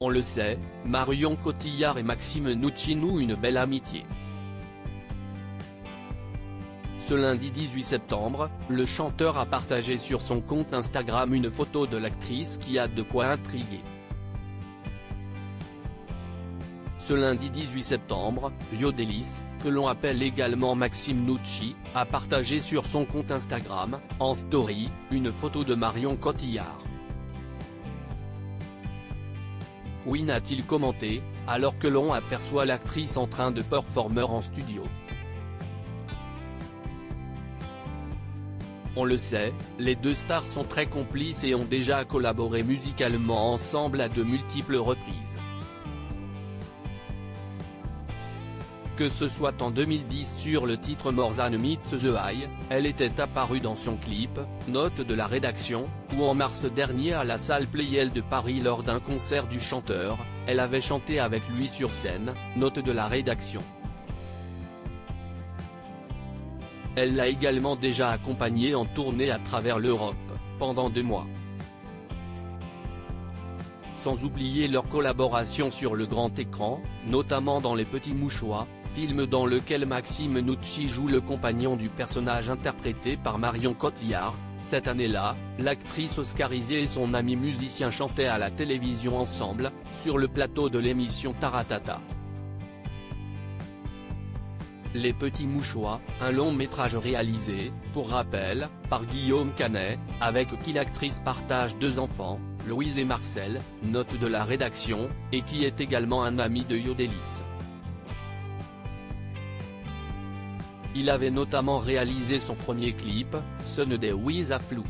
On le sait, Marion Cotillard et Maxime Nucci nouent une belle amitié. Ce lundi 18 septembre, le chanteur a partagé sur son compte Instagram une photo de l'actrice qui a de quoi intriguer. Ce lundi 18 septembre, Yodelis, que l'on appelle également Maxime Nucci, a partagé sur son compte Instagram, en story, une photo de Marion Cotillard. Queen a-t-il commenté, alors que l'on aperçoit l'actrice en train de performer en studio. On le sait, les deux stars sont très complices et ont déjà collaboré musicalement ensemble à de multiples reprises. Que ce soit en 2010 sur le titre More Than Meets the Eye, elle était apparue dans son clip, note de la rédaction, ou en mars dernier à la salle Pleyel de Paris lors d'un concert du chanteur, elle avait chanté avec lui sur scène, note de la rédaction. Elle l'a également déjà accompagné en tournée à travers l'Europe, pendant 2 mois. Sans oublier leur collaboration sur le grand écran, notamment dans Les Petits Mouchoirs, film dans lequel Maxime Nucci joue le compagnon du personnage interprété par Marion Cotillard. Cette année-là, l'actrice oscarisée et son ami musicien chantaient à la télévision ensemble, sur le plateau de l'émission Taratata. Les Petits Mouchoirs, un long métrage réalisé, pour rappel, par Guillaume Canet, avec qui l'actrice partage 2 enfants, Louise et Marcel, note de la rédaction, et qui est également un ami de Yodelis. Il avait notamment réalisé son premier clip, Son des Wiz à Flou.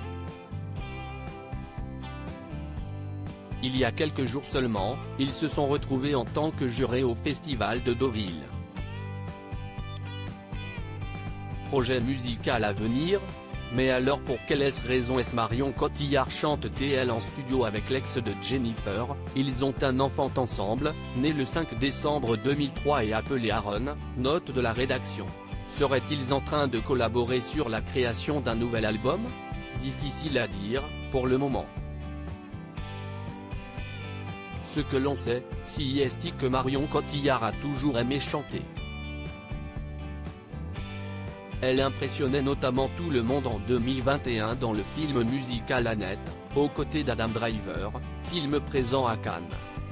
Il y a quelques jours seulement, ils se sont retrouvés en tant que jurés au Festival de Deauville. Projet musical à venir? Mais alors pour quelle raison est-ce Marion Cotillard chante-t-elle en studio avec l'ex de Jennifer? Ils ont un enfant ensemble, né le 5 décembre 2003 et appelé Aaron, note de la rédaction. Seraient-ils en train de collaborer sur la création d'un nouvel album? Difficile à dire, pour le moment. Ce que l'on sait, c'est que Marion Cotillard a toujours aimé chanter. Elle impressionnait notamment tout le monde en 2021 dans le film musical Annette, aux côtés d'Adam Driver, film présent à Cannes.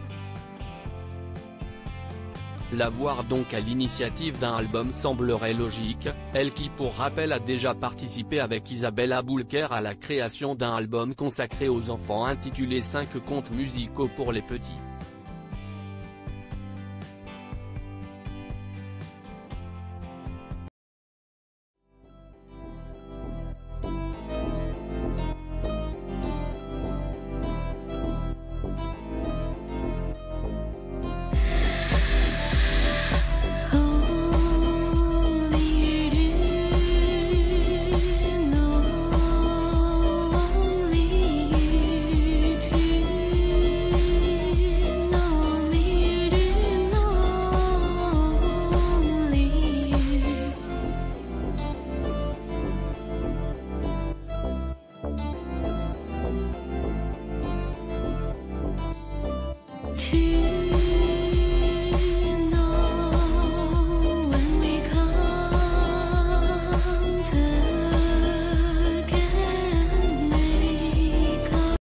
La voir donc à l'initiative d'un album semblerait logique, elle qui pour rappel a déjà participé avec Isabelle Aboulker à la création d'un album consacré aux enfants intitulé 5 contes musicaux pour les petits.